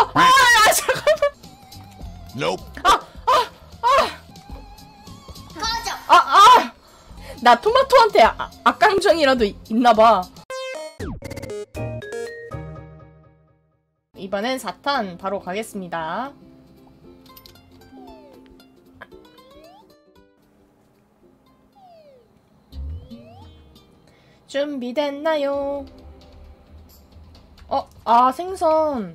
잠깐만. Nope. 나 토마토한테 악감정이라도 있나봐. 이번엔 4탄 바로 가겠습니다. 준비됐나요? 생선.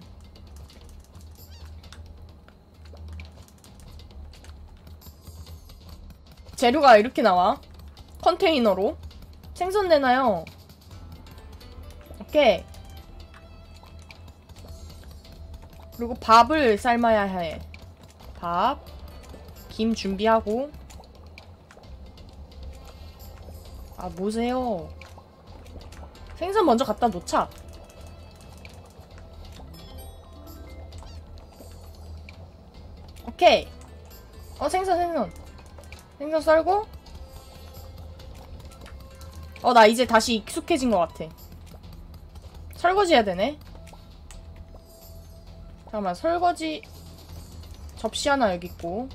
재료가 이렇게 나와. 컨테이너로. 생선 내나요? 오케이. 그리고 밥을 삶아야 해. 밥. 김 준비하고. 뭐세요? 생선 먼저 갖다 놓자. 오케이. 생선 썰고. 나 이제 다시 익숙해진 것 같아. 설거지 해야 되네. 잠깐만, 설거지 접시 하나 여기 있고.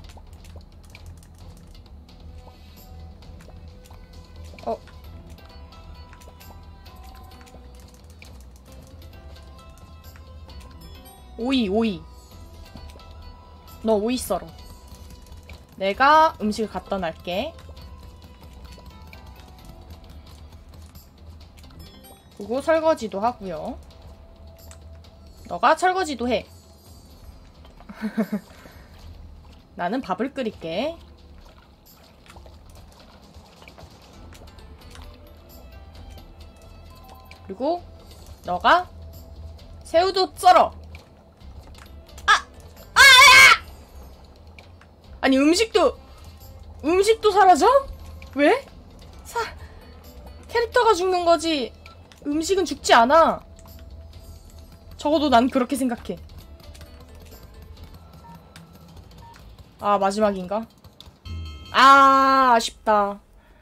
오이. 너 오이 썰어. 내가 음식을 갖다 놨게. 그리고 설거지도 하고요. 너가 설거지도 해. 나는 밥을 끓일게. 그리고 너가 새우도 썰어. 아니 음식도 사라져? 왜? 캐릭터가 죽는 거지 음식은 죽지 않아. 적어도 난 그렇게 생각해. 마지막인가? 아쉽다.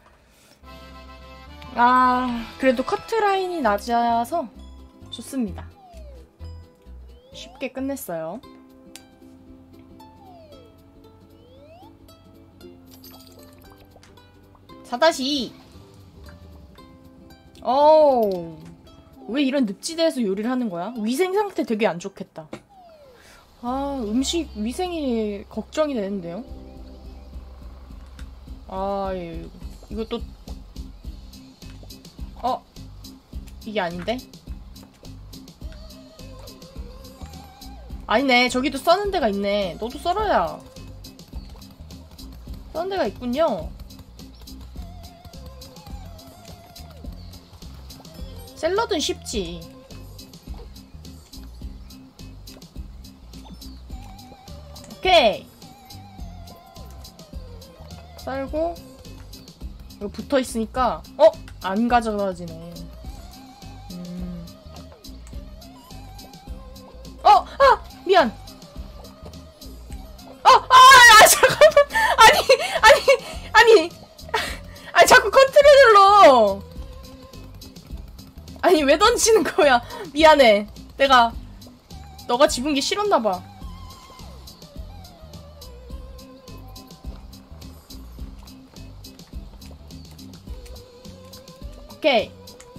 그래도 커트라인이 낮아서 좋습니다. 쉽게 끝냈어요. (4-2) 왜 이런 늪지대에서 요리를 하는 거야? 위생 상태 되게 안 좋겠다. 음식 위생이 걱정이 되는데요? 이거 또 이게 아닌데? 아니네, 저기도 써는 데가 있네. 너도 썰어야. 써는 데가 있군요. 샐러드는 쉽지. 오케이. 썰고 이거 붙어있으니까 안 가져가지네. 미안. 잠깐만. 아니 자꾸 컨트롤 눌러. 아니 왜 던지는 거야? 미안해. 내가 너가 집은 게 싫었나봐. 오케이.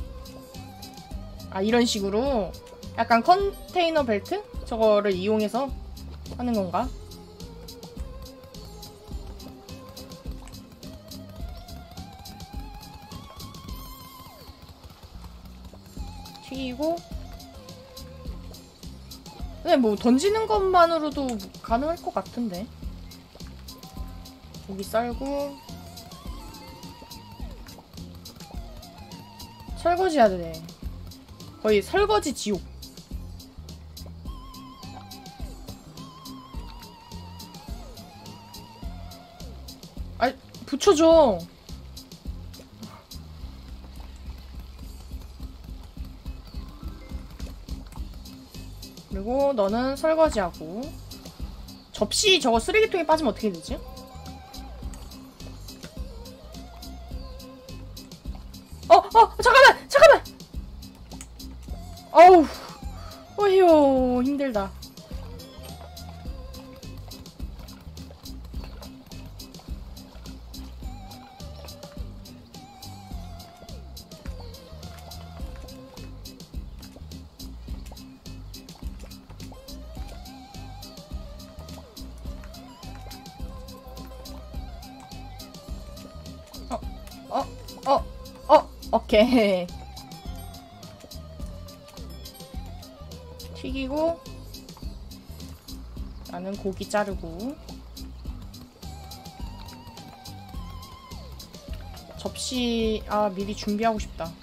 이런 식으로 약간 컨테이너 벨트? 저거를 이용해서 하는 건가? 튀기고. 근데 뭐 던지는 것만으로도 가능할 것 같은데. 고기 썰고. 설거지 해야 돼. 거의 설거지 지옥. 붙여줘. 그리고 너는 설거지하고. 접시 저거 쓰레기통에 빠지면 어떻게 되지? 잠깐만! 어휴, 힘들다. 오케이. 튀기고 나는 고기 자르고 접시 미리 준비하고 싶다.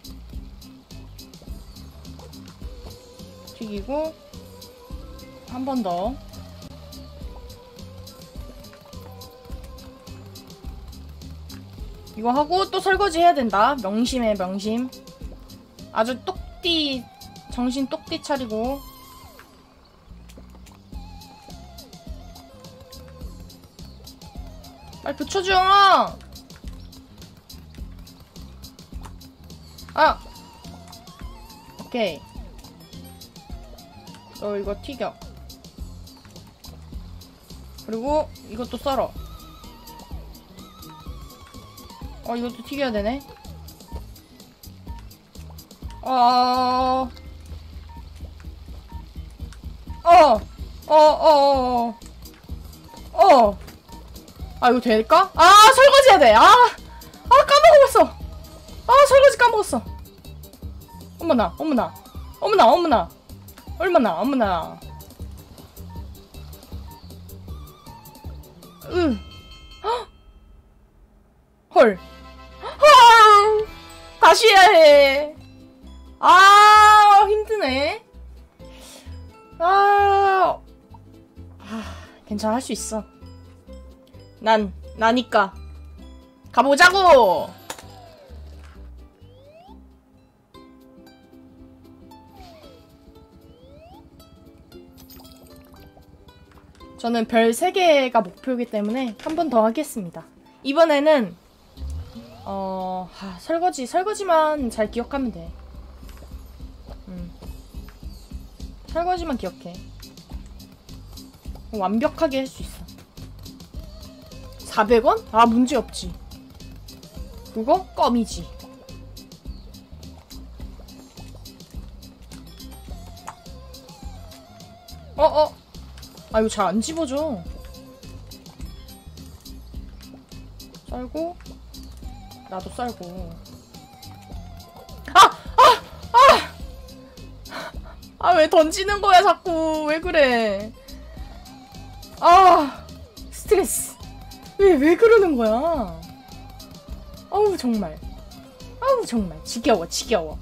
튀기고 한 번 더. 이거 하고 또 설거지 해야 된다. 명심해 명심. 아주 똑띠 정신 똑띠 차리고. 빨리 붙여줘. 오케이. 너 이거 튀겨. 그리고 이것도 썰어. 이것도 튀겨야 되네. 이거 될까? 설거지 해야 돼. 까먹었어. 설거지 까먹었어. 어머나. 헐. 다시 해야 해. 힘드네. 괜찮아, 할 수 있어. 나니까. 가보자고! 저는 별 3개가 목표이기 때문에 한 번 더 하겠습니다. 이번에는 설거지만 잘 기억하면 돼. 설거지만 기억해. 완벽하게 할 수 있어. 400원? 문제 없지. 그거 껌이지. 이거 잘 안 집어져. 썰고 나도 썰고. 왜 던지는 거야 자꾸. 왜 그래. 스트레스. 왜 그러는 거야. 정말 지겨워.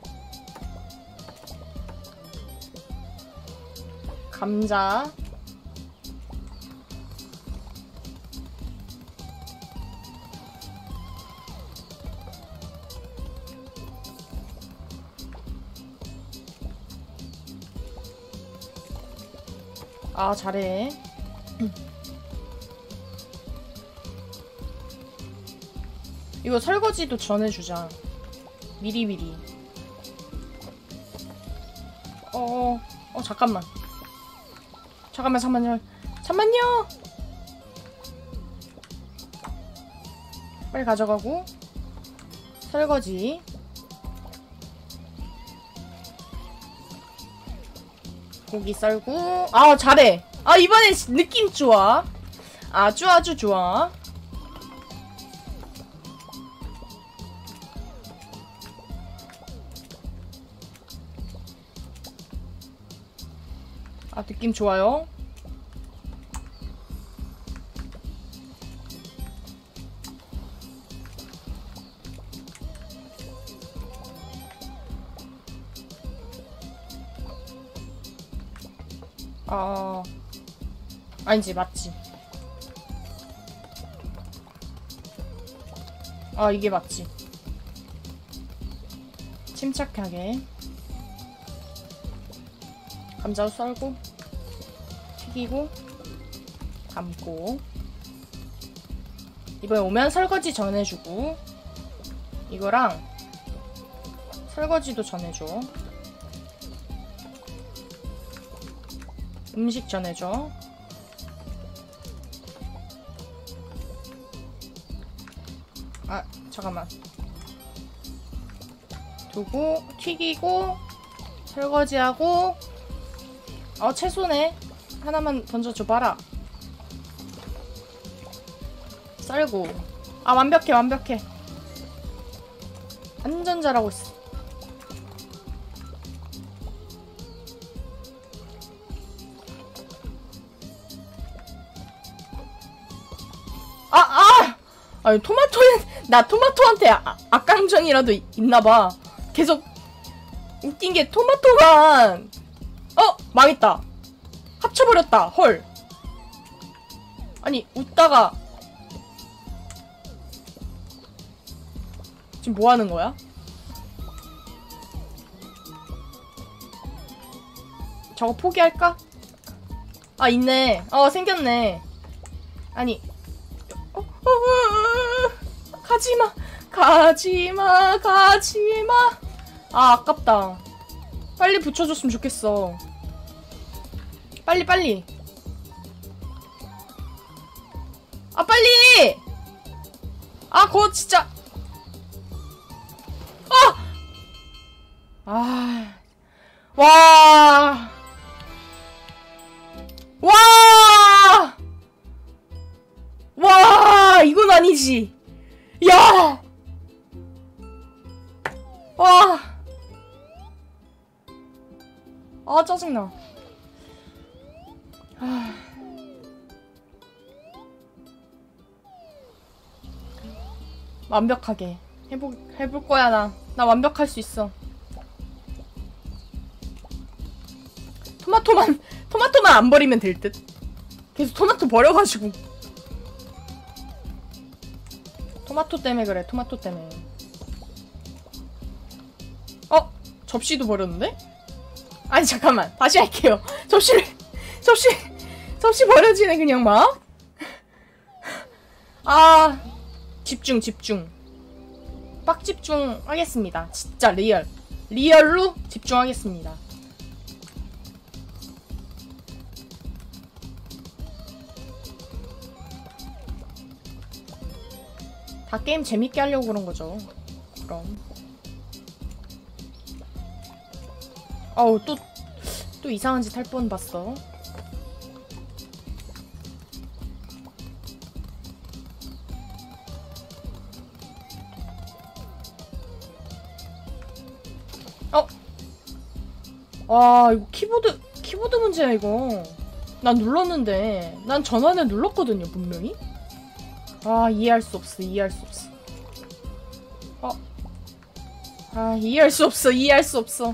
감자. 잘해. 이거 설거지도 전해주자. 미리미리. 잠깐만요. 빨리 가져가고. 설거지. 고기 썰고. 잘해. 이번엔 느낌 좋아. 아주 좋아. 느낌 좋아요. 아니지, 맞지. 이게 맞지. 침착하게. 감자도 썰고, 튀기고, 담고. 이번에 오면 설거지 전해주고, 이거랑 설거지도 전해줘. 음식 전해줘. 잠깐만. 두고 튀기고 설거지하고. 채소네. 하나만 던져줘봐라. 썰고. 완벽해. 완전 잘하고 있어. 아니 나 토마토한테 악감정이라도 있나봐. 계속 웃긴 게 토마토가 망했다. 합쳐버렸다. 헐. 아니 웃다가 지금 뭐 하는 거야? 저거 포기할까? 아 있네. 생겼네. 아니 가지마 가지마 가지마. 아 아깝다. 빨리 붙여줬으면 좋겠어. 빨리 빨리. 아 빨리. 아 그거 진짜. 와. 와. 와, 이건 아니지. 야. 와. 아, 짜증나. 완벽하게 해볼 거야. 나 완벽할 수 있어. 토마토만 안 버리면 될 듯. 계속 토마토 버려가지고. 토마토 때문에 그래. 토마토 때문에. 접시도 버렸는데? 아니 잠깐만. 다시 할게요. 접시 버려지네 그냥 막. 집중. 빡 집중하겠습니다. 진짜 리얼로 집중하겠습니다. 다 게임 재밌게 하려고 그런 거죠. 그럼. 또 이상한 짓 할 뻔 봤어. 이거 키보드 문제야, 이거. 난 눌렀는데. 난 전원을 눌렀거든요, 분명히. 이해할 수 없어. 이해할 수 없어.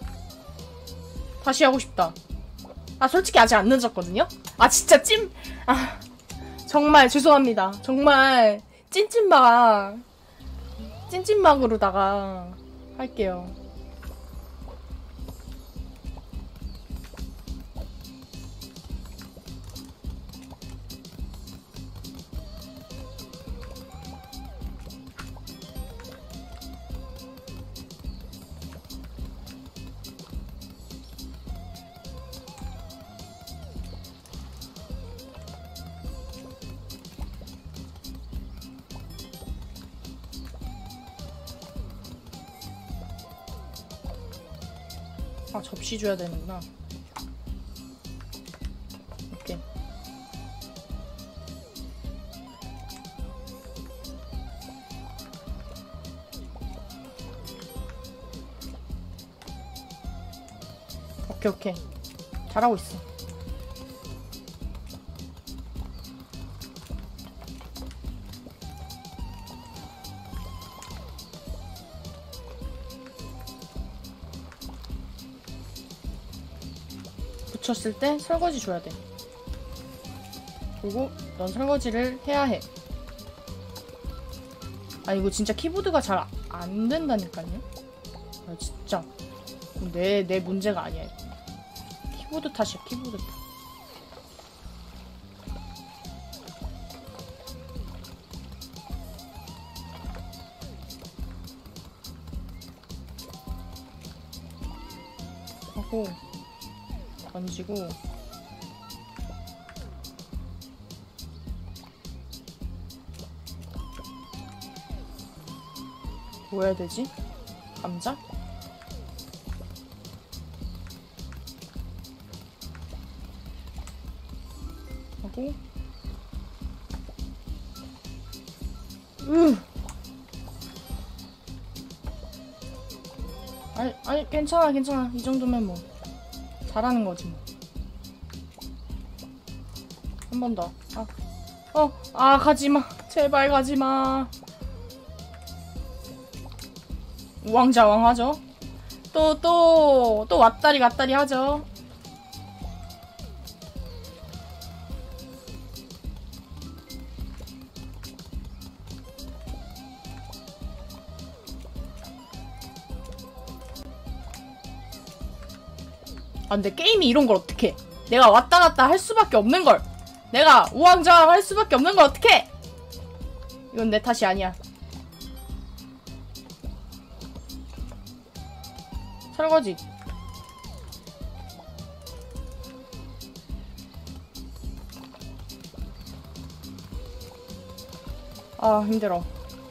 다시 하고 싶다. 솔직히 아직 안 늦었거든요? 진짜 정말 죄송합니다. 정말 찐찐막으로다가 할게요. 접시 줘야 되는구나. 오케이. 오케이. 잘하고 있어. 붙였을 때 설거지 줘야 돼. 그리고 넌 설거지를 해야 해. 이거 진짜 키보드가 잘 안 된다니까요. 진짜 내 문제가 아니야. 키보드 탓이야. 키보드 탓. 하고 던지고 뭐 해야 되지? 감자? 하고 아니 괜찮아 괜찮아. 이 정도면 뭐 잘하는 거지 뭐. 한 번 더. 가지마. 제발 가지마. 우왕좌왕 하죠. 또 왔다리 갔다리 하죠. 아 근데 게임이 이런 걸 어떡해. 내가 왔다 갔다 할 수밖에 없는 걸. 내가 우왕좌왕 할 수밖에 없는 걸 어떡해. 이건 내 탓이 아니야. 설거지. 아 힘들어.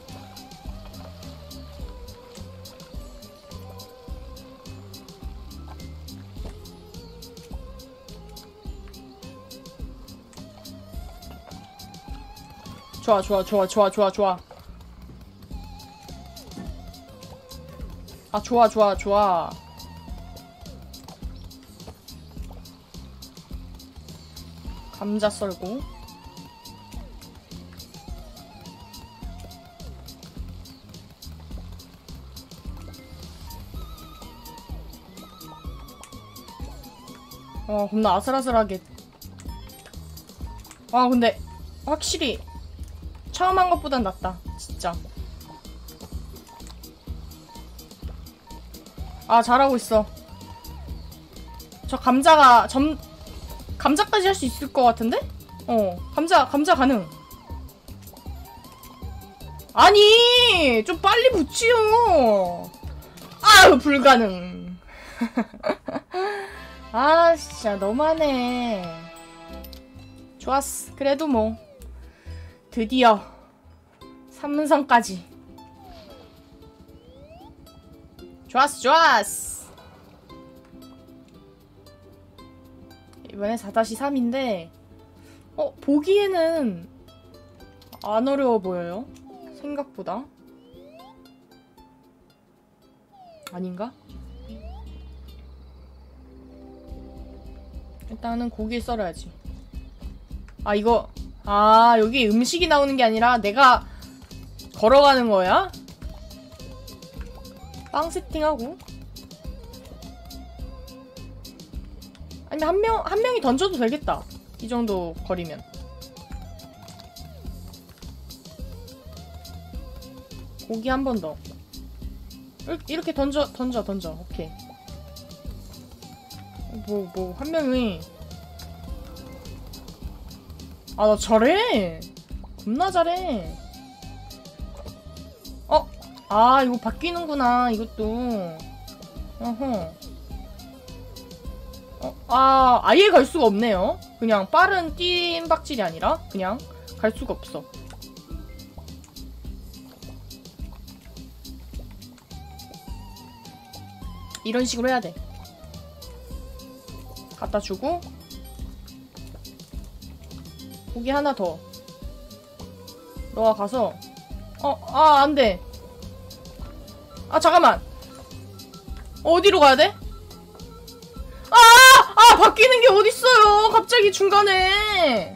좋아. 아 좋아. 감자 썰고. 겁나 아슬아슬하게. 근데 확실히 처음 한 것보단 낫다. 진짜. 잘하고 있어. 저 감자가 감자까지 할 수 있을 것 같은데? 감자 가능. 아니 좀 빨리 붙이요. 불가능. 진짜 너무하네. 좋았어. 그래도 뭐 드디어 3문선까지. 좋았어. 이번에 4-3인데 보기에는 안 어려워 보여요. 생각보다. 아닌가? 일단은 고기 썰어야지. 이거 여기 음식이 나오는 게 아니라 내가 걸어가는 거야? 빵 세팅하고. 아니면 한 명이 던져도 되겠다. 이 정도 거리면. 고기 한 번 더. 이렇게 던져. 오케이. 한 명이. 나 잘해. 겁나 잘해. 이거 바뀌는구나, 이것도. 아예 갈 수가 없네요. 그냥 빠른 뜀박질이 아니라 그냥 갈 수가 없어. 이런 식으로 해야 돼. 갖다 주고 고기 하나 더. 너가 가서 안 돼. 잠깐만. 어디로 가야 돼? 바뀌는 게 어딨어요. 갑자기 중간에.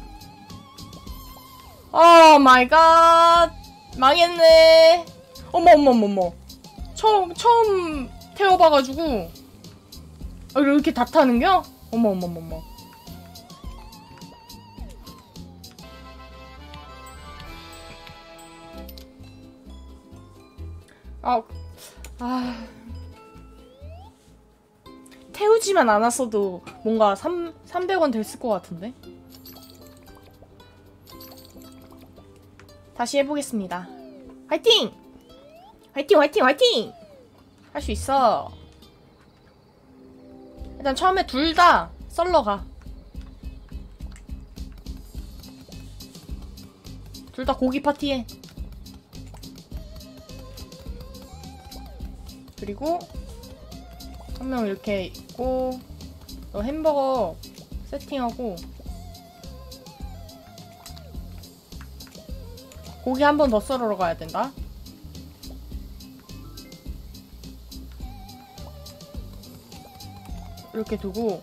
마이 갓. 망했네. 어머. 처음 태워봐가지고. 이렇게 다 타는겨? 어머. 태우지만 않았어도 뭔가 300원 됐을 것 같은데? 다시 해보겠습니다. 화이팅! 화이팅! 할 수 있어. 일단 처음에 둘 다 썰러 가. 둘 다 고기 파티해. 그리고 한 명 이렇게 있고, 너 햄버거 세팅하고 고기 한 번 더 썰으러 가야 된다. 이렇게 두고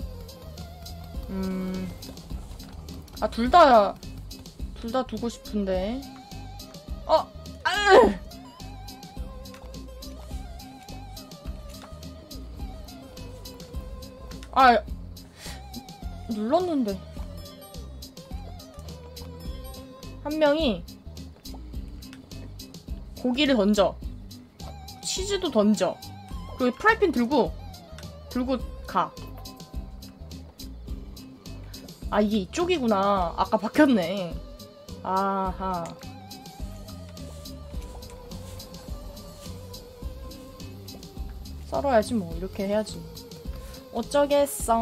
아 둘 다 두고 싶은데 눌렀는데 한 명이 고기를 던져 치즈도 던져 그리고 프라이팬 들고 가. 아 이게 이쪽이구나. 아까 바뀌었네. 아하. 썰어야지 뭐. 이렇게 해야지. 어쩌겠어.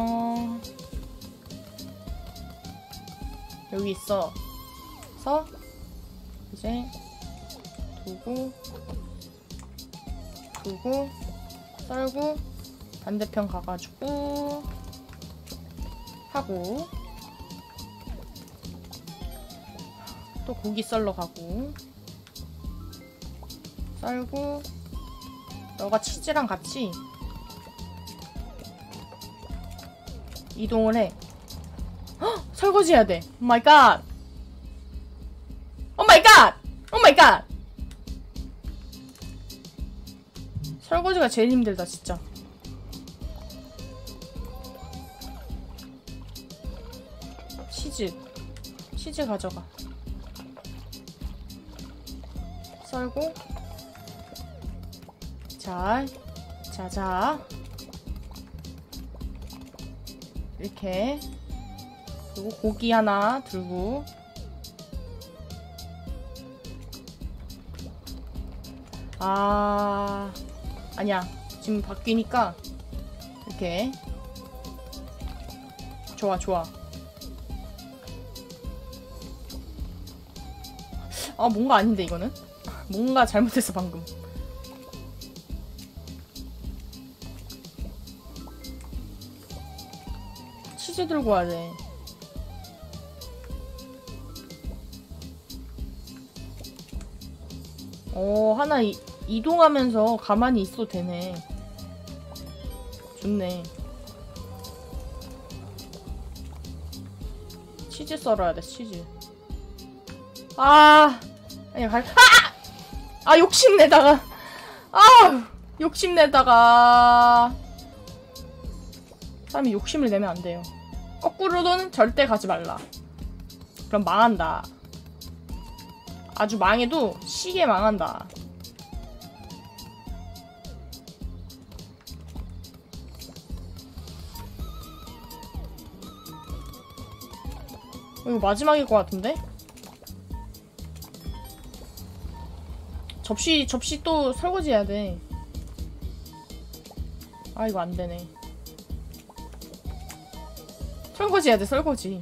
여기 있어. 그래서 이제 두고 썰고 반대편 가가지고 하고 또 고기 썰러 가고 썰고 너가 치즈랑 같이 이동을 해. 헉! 설거지 해야 돼. 오 마이 갓. 오 마이 갓. 오 마이 갓. 설거지가 제일 힘들다 진짜. 치즈 가져가. 썰고 자 이렇게 그리고 고기 하나 들고 아니야 지금 바뀌니까 이렇게 좋아 뭔가 아닌데 이거는? 뭔가 잘못했어 방금. 치즈 들고 와야 돼. 하나 이동하면서 가만히 있어도 되네. 좋네. 치즈 썰어야 돼, 치즈. 욕심내다가 사람이 욕심을 내면 안 돼요. 거꾸로는 절대 가지 말라. 그럼 망한다. 아주 망해도 시게 망한다. 이거 마지막일 것 같은데? 접시 또 설거지 해야 돼. 이거 안 되네. 설거지 해야 돼, 설거지.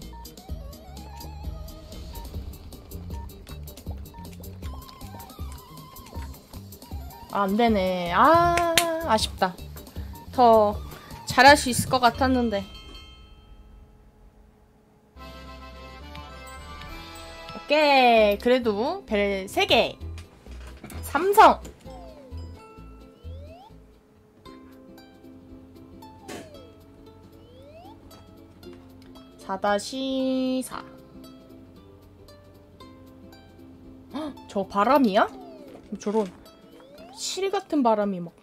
안 되네. 아쉽다. 더 잘할 수 있을 것 같았는데. 오케이. 그래도 벨 3개. 삼성. (4-4) 저 바람이야? 저런 실 같은 바람이 막.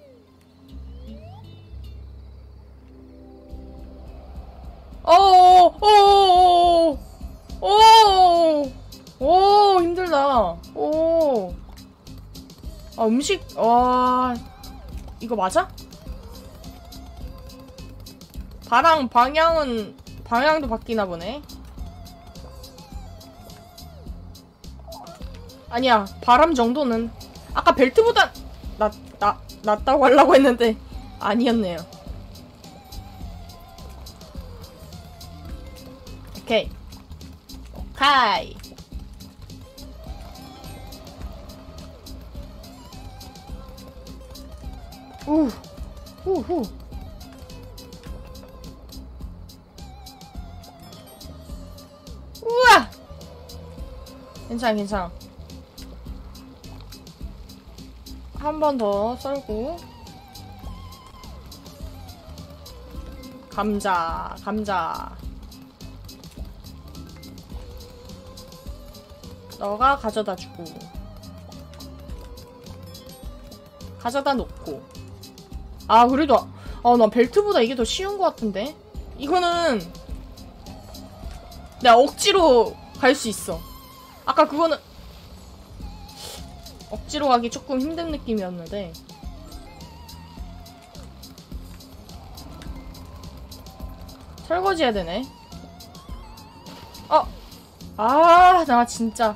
오 힘들다. 음식 이거 맞아? 방향도 바뀌나 보네. 아니야, 바람 정도는 아까 벨트보다 낫다고 하려고 했는데 아니었네요. 오케이. 우후. 우와! 괜찮아. 한 번 더 썰고 감자, 감자. 너가 가져다 주고. 가져다 놓고. 아, 그래도, 난 벨트보다 이게 더 쉬운 것 같은데? 이거는, 내가 억지로 갈 수 있어. 아까 그거는, 억지로 가기 조금 힘든 느낌이었는데. 설거지 해야 되네. 나 진짜.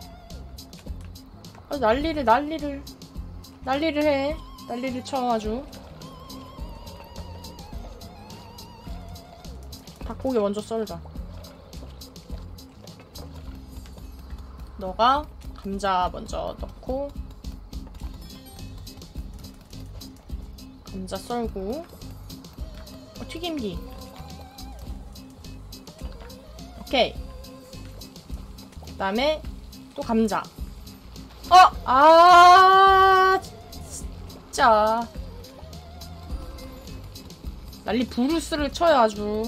난리를 해. 난리를 쳐, 아주. 닭고기 먼저 썰자. 너가 감자 먼저 넣고. 감자 썰고. 튀김기. 오케이. 그 다음에 또 감자. 진짜 난리 부르스를 쳐요 아주.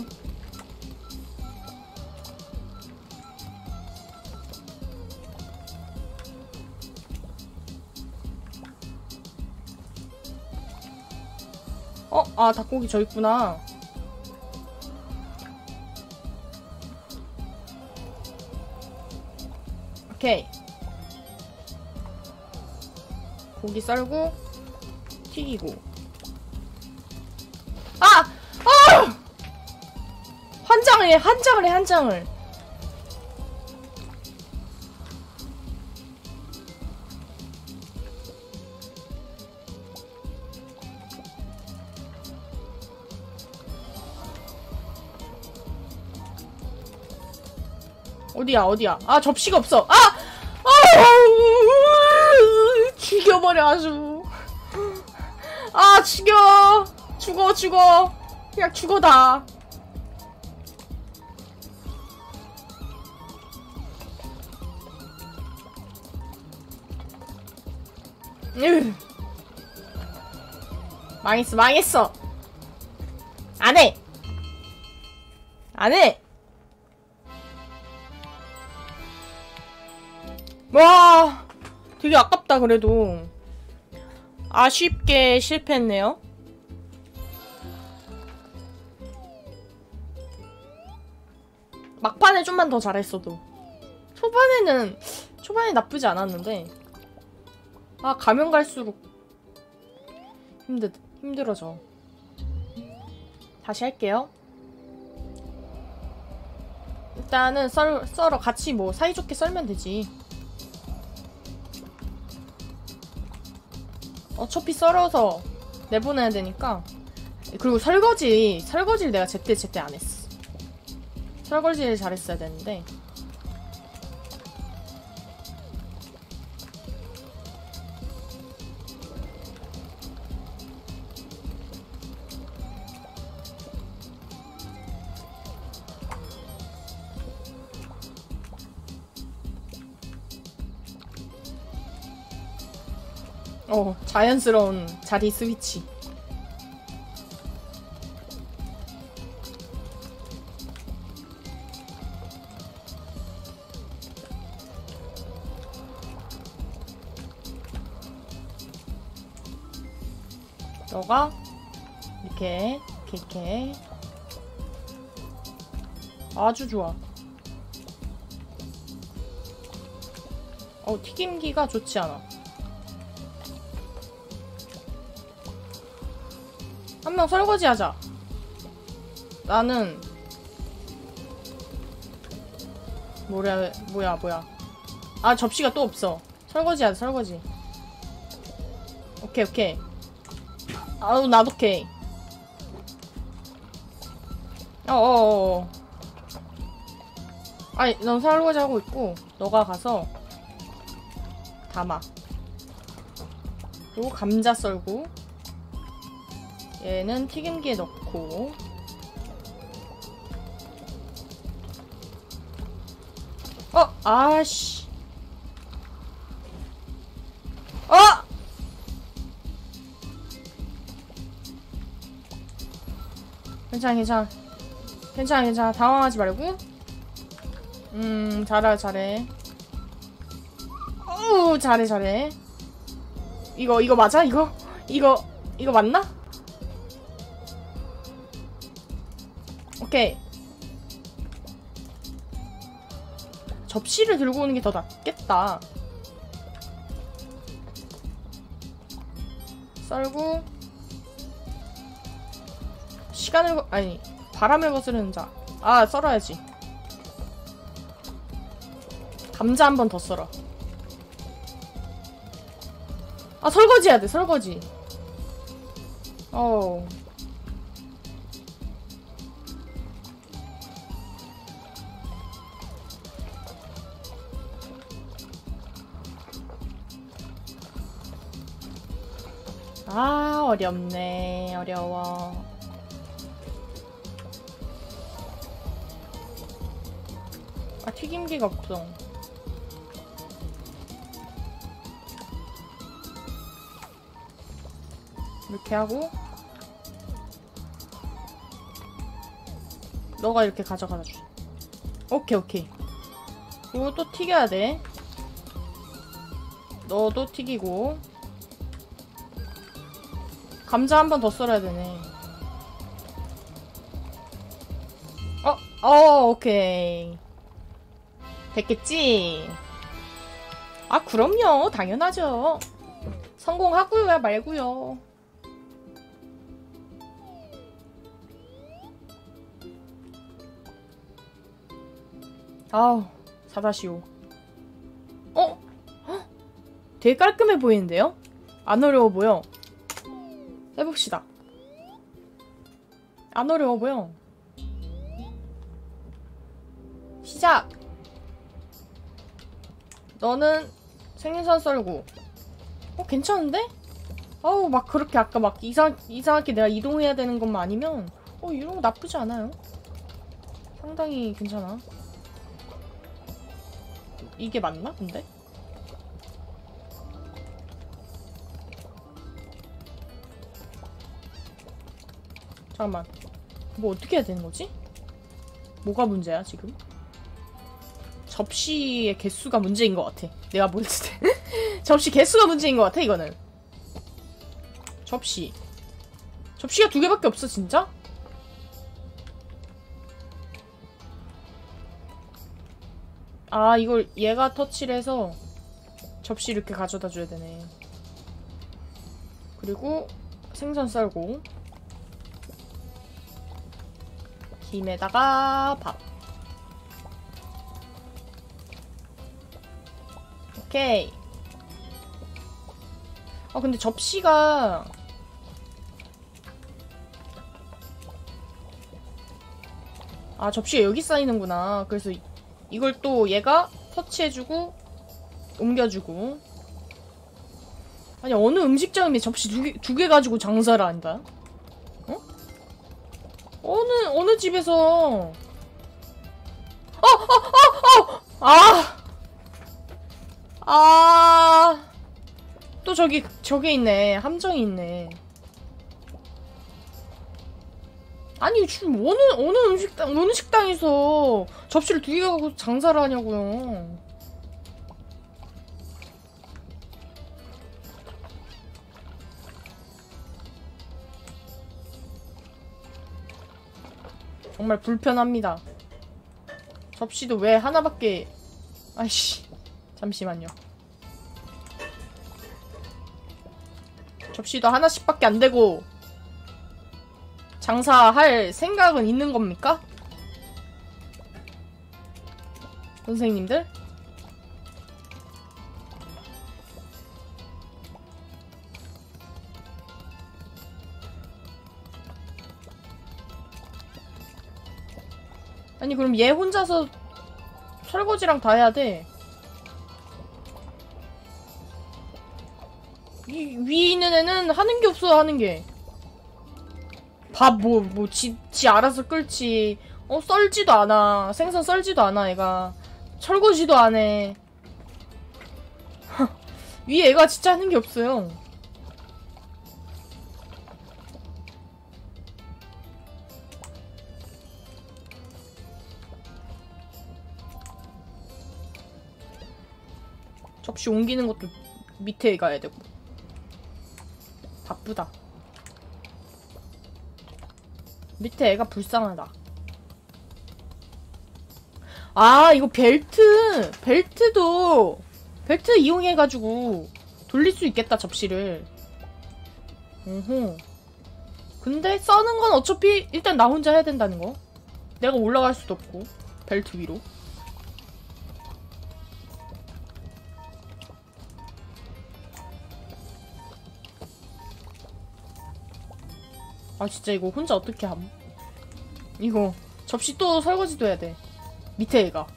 닭고기 저 있구나. 오케이. 고기 썰고 튀기고. 한 장을. 어디야? 접시가 없어. 죽여버려 아주. 죽어. 그냥 죽어 다. 망했어. 안 해. 와, 되게 아깝다. 그래도 아쉽게 실패했네요. 막판에 좀만 더 잘했어도. 초반에 나쁘지 않았는데, 가면 갈수록 힘들어져. 다시 할게요. 일단은 썰어. 같이 뭐 사이좋게 썰면 되지. 어차피 썰어서 내보내야 되니까. 그리고 설거지를 내가 제때 안 했어. 설거지를 잘했어야 되는데. 자연스러운 자리 스위치. 너가 이렇게 아주 좋아. 튀김기가 좋지 않아. 한 명 설거지 하자. 나는 뭐야. 접시가 또 없어. 설거지 하자. 설거지. 오케이. 나도 오케이. 아니, 넌 설거지 하고 있고, 너가 가서 담아. 그리고 감자 썰고, 얘는 튀김기에 넣고. 아씨. 괜찮아 괜찮아 괜찮아 괜찮아. 당황하지 말고. 잘해 잘해. 어우 잘해 잘해. 이거 맞아? 이거 맞나? 오케이. 접시를 들고 오는 게 더 낫겠다. 썰고 아니 바람을 거스르는 자. 아 썰어야지. 감자 한 번 더 썰어. 아 설거지 해야 돼. 설거지. 어우. 아 어렵네. 어려워. 아 튀김기가 없어. 이렇게 하고 너가 이렇게 가져가다 줘. 오케이 오케이. 그리고 또 튀겨야 돼. 너도 튀기고. 감자 한 번 더 썰어야 되네. 오케이. 됐겠지? 아 그럼요. 당연하죠. 성공하고요 말고요. 아우 4-5. 되게 깔끔해 보이는데요? 안 어려워 보여. 해봅시다. 안 어려워 보여. 시작! 너는 생선 썰고. 괜찮은데? 어우 막 그렇게 아까 막 이상하게 내가 이동해야 되는 것만 아니면 이런 거 나쁘지 않아요. 상당히 괜찮아. 이게 맞나 근데? 잠깐만. 뭐 어떻게 해야 되는 거지? 뭐가 문제야 지금? 접시의 개수가 문제인 것 같아. 내가 볼 때. 접시 개수가 문제인 것 같아 이거는. 접시가 2개밖에 없어 진짜? 아 이걸 얘가 터치를 해서 접시 이렇게 가져다 줘야 되네. 그리고 생선 썰고 김에다가 밥. 오케이. 근데 접시가 접시가 여기 쌓이는구나. 그래서 이걸 또 얘가 터치해주고 옮겨주고. 아니 어느 음식점이 접시 두 개 가지고 장사를 한다? 어느 집에서 또 저게 있네. 함정이 있네. 아니 지금 어느 식당에서 접시를 2개 갖고 장사를 하냐고요. 정말 불편합니다. 접시도 왜 하나밖에. 아이씨 잠시만요. 접시도 하나씩밖에 안 되고 장사할 생각은 있는 겁니까? 선생님들? 아니 그럼 얘 혼자서 설거지랑 다 해야 돼. 이 위에 있는 애는 하는 게 없어. 하는 게 밥 지 알아서 끓지. 썰지도 않아. 생선 썰지도 않아 애가. 설거지도 안 해. 위에 애가 진짜 하는 게 없어요. 접시 옮기는 것도 밑에 가야 되고. 바쁘다. 밑에 애가 불쌍하다. 아, 이거 벨트도 벨트 이용해가지고 돌릴 수 있겠다, 접시를. 오호. 근데 써는 건 어차피 일단 나 혼자 해야 된다는 거. 내가 올라갈 수도 없고, 벨트 위로. 아, 진짜 이거 혼자 어떻게 함? 이거 접시 또 설거지도 해야 돼. 밑에 애가.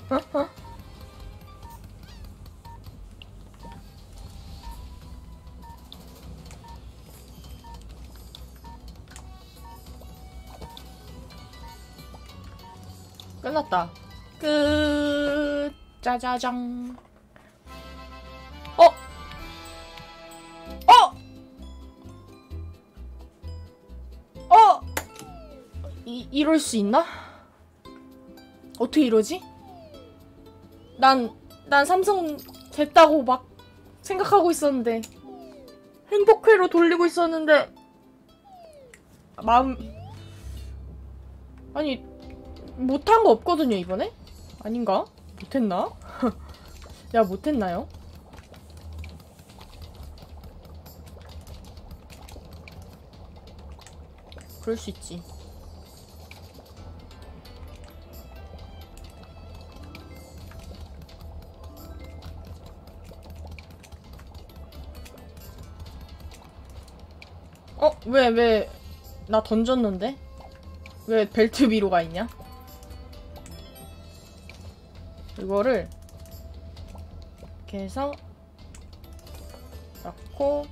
끝났다. 끝. 짜자장. 어? 어? 어? 이럴 수 있나? 어떻게 이러지? 난 삼성 됐다고 막 생각하고 있었는데, 행복회로 돌리고 있었는데, 마음, 아니, 못한 거 없거든요, 이번에? 아닌가? 못했나? 야, 못했나요? 그럴 수 있지. 왜, 나 던졌는데? 왜 벨트 위로 가 있냐? 이거를 이렇게 해서 넣고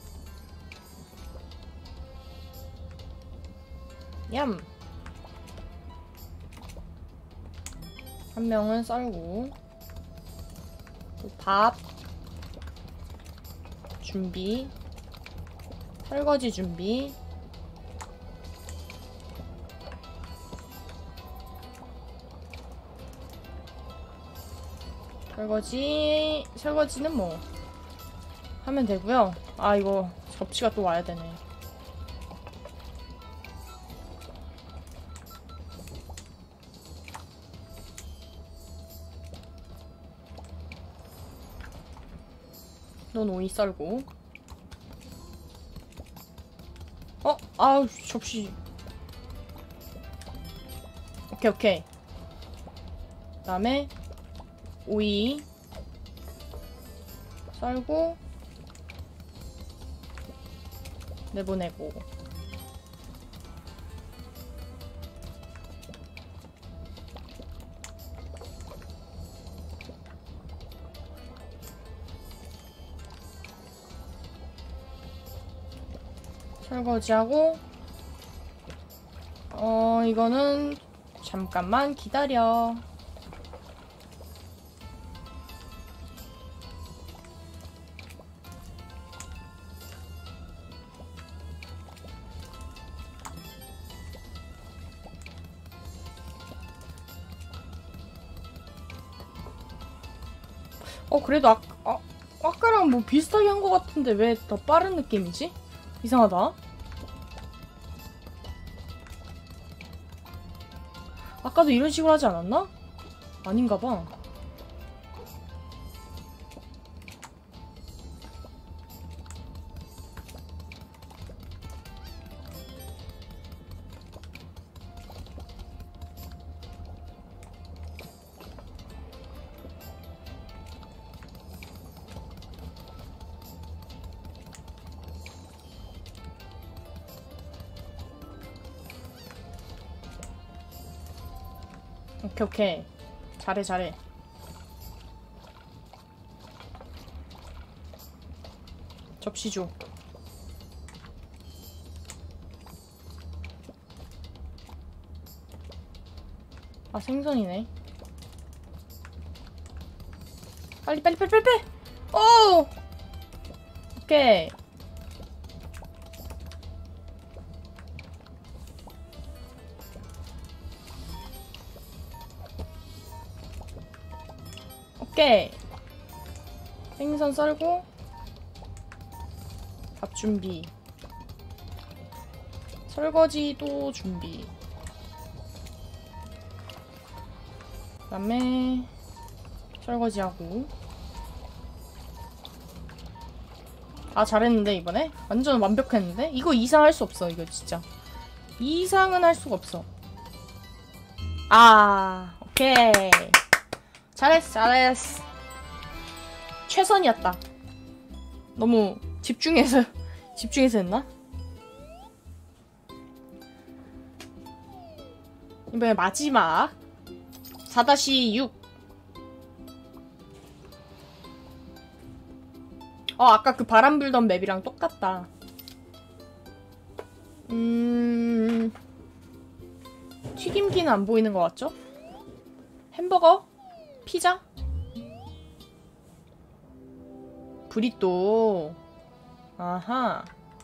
얌! 한 명은 썰고 또 밥 준비, 설거지 준비. 설거지는 뭐 하면 되고요. 아, 이거 접시가 또 와야 되네. 넌 오이 썰고. 아우, 접시. 오케이. 그다음에 오이 썰고 내보내고. 설거지하고. 이거는 잠깐만 기다려. 그래도 아까랑 뭐 비슷하게 한 것 같은데 왜 더 빠른 느낌이지? 이상하다. 아까도 이런 식으로 하지 않았나? 아닌가 봐. 오케이. 잘해. 접시 줘. 아, 생선이네. 빨리. 오! 오케이. 오케이. 생선 썰고 밥 준비. 설거지도 준비. 그 다음에 설거지하고. 아, 잘했는데 이번에? 완전 완벽했는데? 이거 이상할 수 없어. 이거 진짜 이상은 할 수가 없어. 아, 오케이. 잘했어, 잘했어. 최선이었다. 너무 집중해서 했나? 이번에 마지막 4-6. 아까 그 바람 불던 맵이랑 똑같다. 튀김기는 안 보이는 것 같죠? 햄버거? 피자? 브리또. 아하.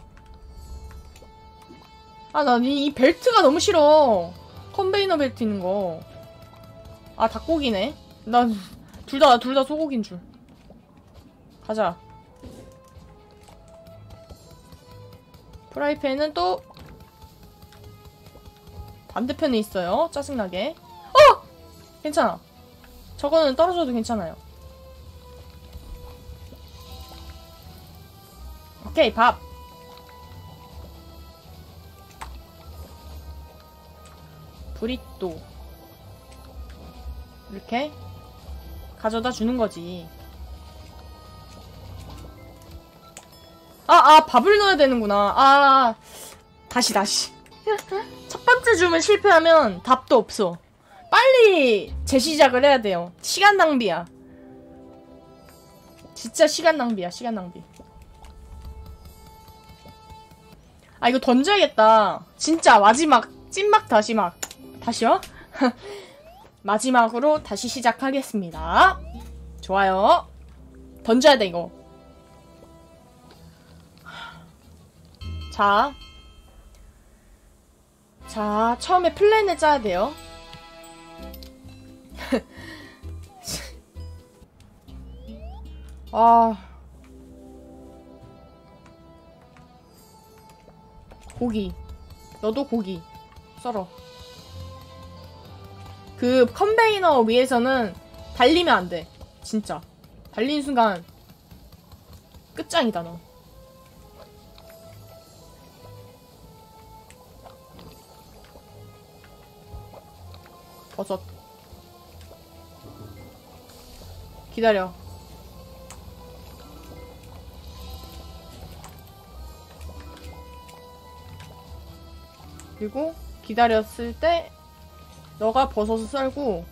아, 난 이 벨트가 너무 싫어. 컨베이너 벨트 있는 거. 아, 닭고기네. 난 둘 다 소고기인 줄. 가자. 프라이팬은 또 반대편에 있어요. 짜증나게. 괜찮아. 저거는 떨어져도 괜찮아요. 오케이, 밥. 브리또. 이렇게 가져다 주는 거지. 밥을 넣어야 되는구나. 다시. 첫 번째 주문 실패하면 답도 없어. 빨리 재시작을 해야 돼요. 시간 낭비야. 진짜 시간 낭비야, 시간 낭비. 아, 이거 던져야겠다. 진짜 마지막, 찐막 다시요? 마지막으로 다시 시작하겠습니다. 좋아요. 던져야 돼, 이거. 자, 처음에 플랜을 짜야 돼요. 고기. 너도 고기 썰어. 그 컨베이너 위에서는 달리면 안 돼. 진짜. 달리는 순간 끝장이다, 너. 버섯. 기다려. 그리고 기다렸을 때 너가 버섯을 썰고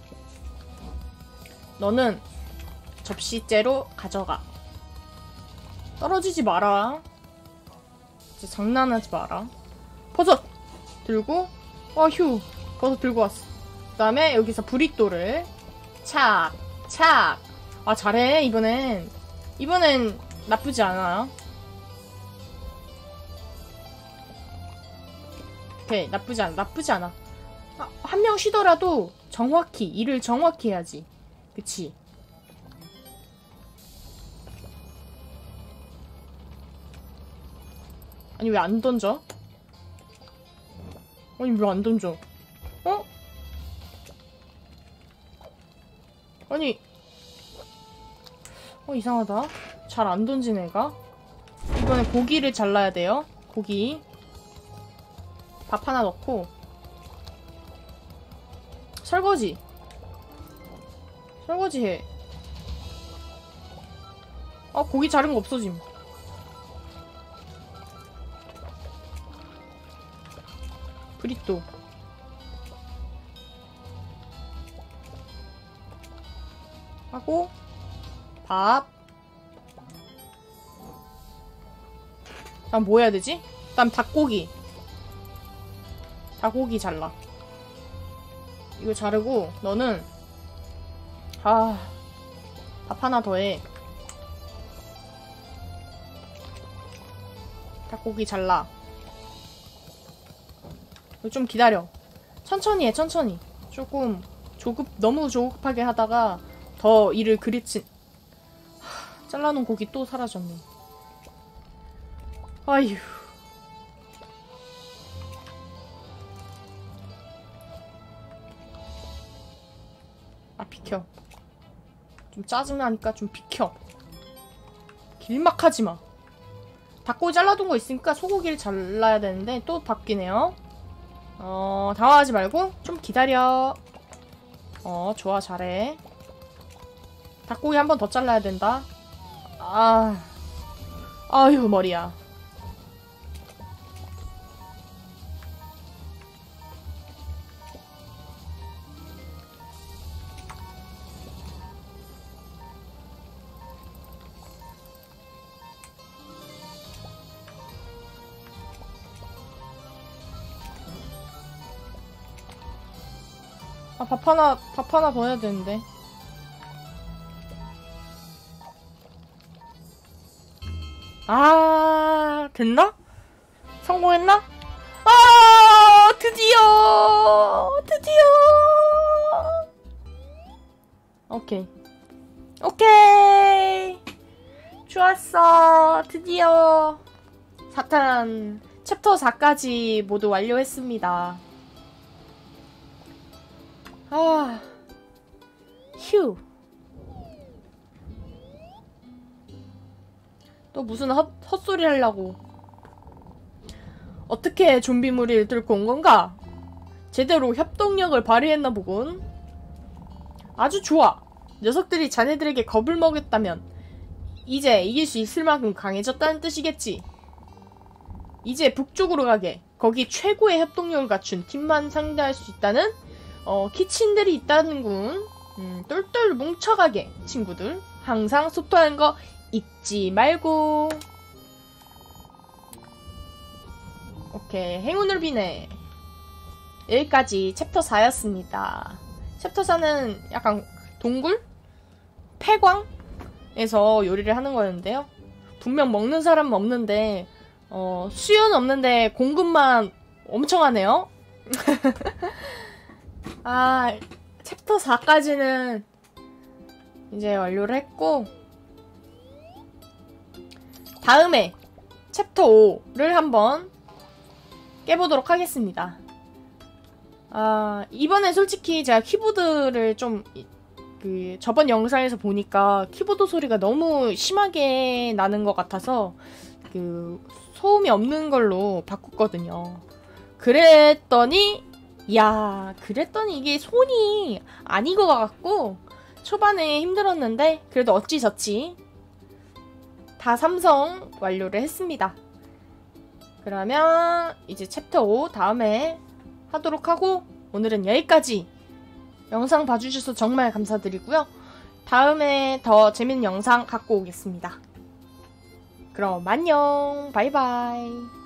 너는 접시째로 가져가. 떨어지지 마라. 진짜 장난하지 마라. 버섯 들고. 휴. 버섯 들고 왔어. 그 다음에 여기서 브리또를 착. 아, 잘해. 이번엔 나쁘지 않아. 오케이, 나쁘지 않아. 한 명 쉬더라도 정확히, 일을 정확히 해야지. 그치? 아니, 왜 안 던져? 아니, 왜 안 던져? 아니, 이상하다. 잘 안 던지네, 얘가. 이번에 고기를 잘라야 돼요. 고기. 밥 하나 넣고. 설거지 해. 고기 자른 거 없어짐. 브리또. 하고 밥. 다음 뭐 해야 되지? 다음 닭고기 잘라. 이거 자르고 너는 밥 하나 더 해. 닭고기 잘라. 이거 좀 기다려. 천천히 해. 조금 너무 조급하게 하다가 더 일을 그르친. 잘라놓은 고기 또 사라졌네. 아휴. 아, 비켜. 좀 짜증나니까 좀 비켜. 길막하지마. 닭고기 잘라둔 거 있으니까 소고기를 잘라야 되는데 또 바뀌네요. 당황하지 말고 좀 기다려. 좋아, 잘해. 닭고기 한 번 더 잘라야 된다. 아휴, 머리야. 밥 하나 더 해야 되는데. 됐나? 성공했나? 드디어! 오케이. 좋았어. 드디어. 사탄 챕터 4까지 모두 완료했습니다. 휴. 또 무슨 헛소리 하려고. 어떻게 좀비 무리를 뚫고 온 건가? 제대로 협동력을 발휘했나 보군. 아주 좋아. 녀석들이 자네들에게 겁을 먹였다면 이제 이길 수 있을 만큼 강해졌다는 뜻이겠지. 이제 북쪽으로 가게. 거기 최고의 협동력을 갖춘 팀만 상대할 수 있다는 키친들이 있다는군. 똘똘 뭉쳐가게. 친구들 항상 소통하는 거 잊지 말고. 오케이, 행운을 비네. 여기까지 챕터 4였습니다. 챕터 4는 약간 동굴? 폐광에서 요리를 하는 거였는데요. 분명 먹는 사람은 없는데 수요는 없는데 공급만 엄청 하네요. 챕터 4까지는 이제 완료를 했고, 다음에 챕터 5를 한번 깨보도록 하겠습니다. 이번에 솔직히 제가 키보드를 좀 저번 영상에서 보니까 키보드 소리가 너무 심하게 나는 것 같아서 소음이 없는 걸로 바꿨거든요. 그랬더니 이게 손이 아닌 것 같고 초반에 힘들었는데 그래도 어찌저찌 다 삼성 완료를 했습니다. 그러면 이제 챕터 5 다음에 하도록 하고, 오늘은 여기까지. 영상 봐주셔서 정말 감사드리고요. 다음에 더 재밌는 영상 갖고 오겠습니다. 그럼 안녕. 바이바이.